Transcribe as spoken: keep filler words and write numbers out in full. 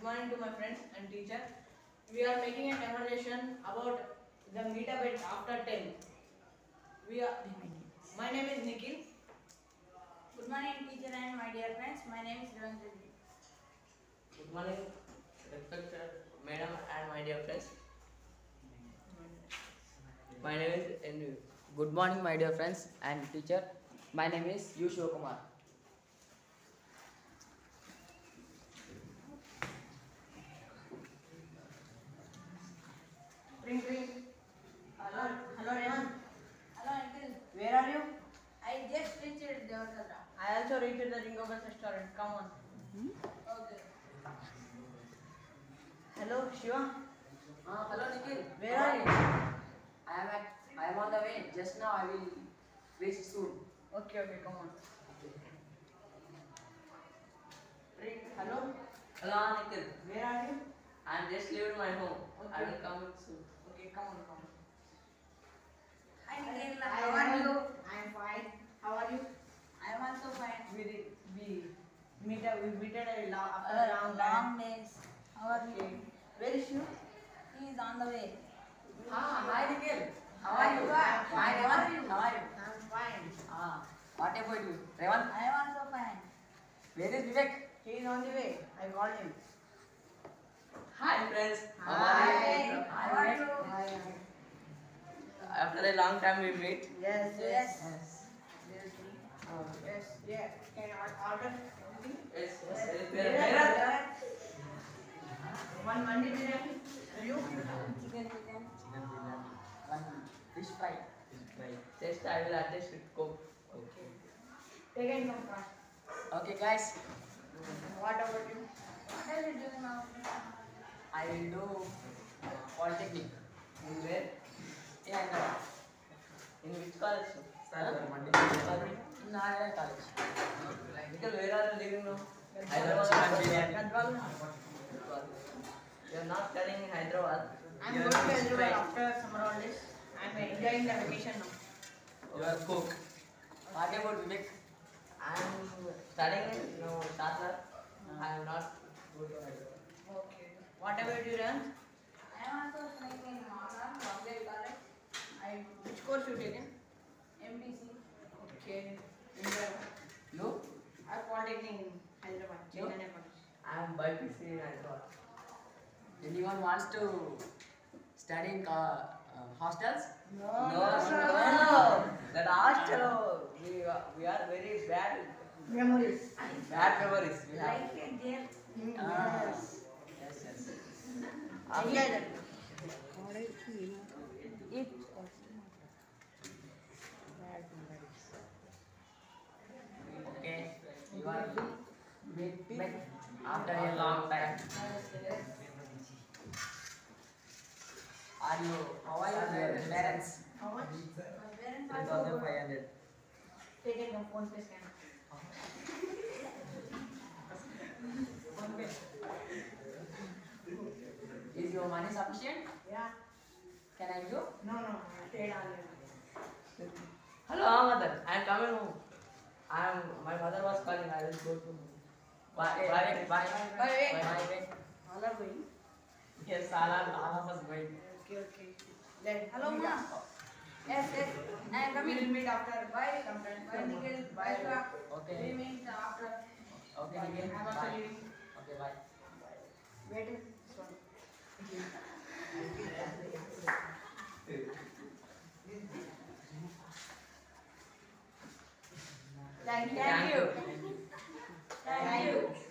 Good morning to my friends and teacher. We are making a conversation about the meetup after ten. We are. My name is Nikhil. Good morning, teacher and my dear friends. My name is Ravindra. Good morning, respected madam and my dear friends. My name is N. Good morning, my dear friends and teacher. My name is U. Shivakumar. Ring ring. Hello, hello Rehan. Hello, Nikhil. Where are you? I just reached Devasatra. I also reached the Ring of Bells restaurant. Come on. Okay. Hello Shiva. Uh, hello, Nikhil. Where are you? I am at. I am on the way. Just now, I will reach soon. Okay, okay, come on. Ring. Hello. Hello, Nikhil. Where are you? I am just leaving my home. I Okay. will come soon. Okay, come on, come on. Hi, Nikhil. Hi, How are you? I am fine. How are you? I am also fine. We did, we meet we meted a long, after Uh, a long time. long days. How are you? Okay. Where is you? He is on the way. Ah, hi, Nikhil. How Hi, are you? Shiva. Hi, How Revan. are you? How are you? I'm fine. Ah, what about you, Revan? I am also fine. Where is Vivek? He is on the way. I called him. Hi, friends. How Hi. are you? How are you? Hi. After a long time we meet. Yes, Yes. yes. Yes. Uh, yes, yeah. Can I order anything? Yes, yes. Yes. Where- Where where are are- you? One Mandi biryani. Are you? Chicken, chicken. Chicken biryani. One fish fry. Fish fry. Just I will adjust with Coke. Okay. Take it from car. Okay, guys. What about you? What are you doing now? I will do uh, polytechnic. In where? In Hyderabad. In which college? In Narayan College. Nikhil, where are you living now? Hyderabad chicken biryani. Gadwal. You are not studying in Hyderabad. I'm Yeah, going to it's Hyderabad fine. after summer holidays. I'm enjoying the vacation now. You are cook. What about Vivek? I am studying in no, Satlar. I am not going to Hyderabad. Okay. What about you, Ran? I am also studying in Mala, Babel College. I which course you taken? M D C. Okay. India. You? I polytechnic in Hyderabad. You? Chaitanya College. I am by P C in Hyderabad. Anyone wants to study in uh, uh, hostels? No, No, no. That hostel, we are, we are very bad. Memories. Bad memories we have. Like a jail. Ah, Yes. yes, yes. Enjoy that. Okay, you are meet back after a long time. Are you? How are your parents? How much? My parents Three are thousand so five hundred. Take it from phone pay scanner. Phone pay. Is your money sufficient? Yeah. Can I give? No, no. Paid earlier. Hello, mother. I am coming home. I am. My mother was calling. I will go to home. Bye. Okay, Bye. bye. Bye, Vivek. Bye. Bye. All are going. Yes, all are all of us going. Okay, okay. Then Hello, meet ma. after. Yes, yes. I am We will coming. meet after. Bye. Sometime. Bye, Nikhil. Bye. Bye, Shiva. Okay. We meet after. Okay, Bye. Nikhil. I'm also Bye. leaving. Okay, bye. Wait. This one. Thank you. Thank you. Thank you.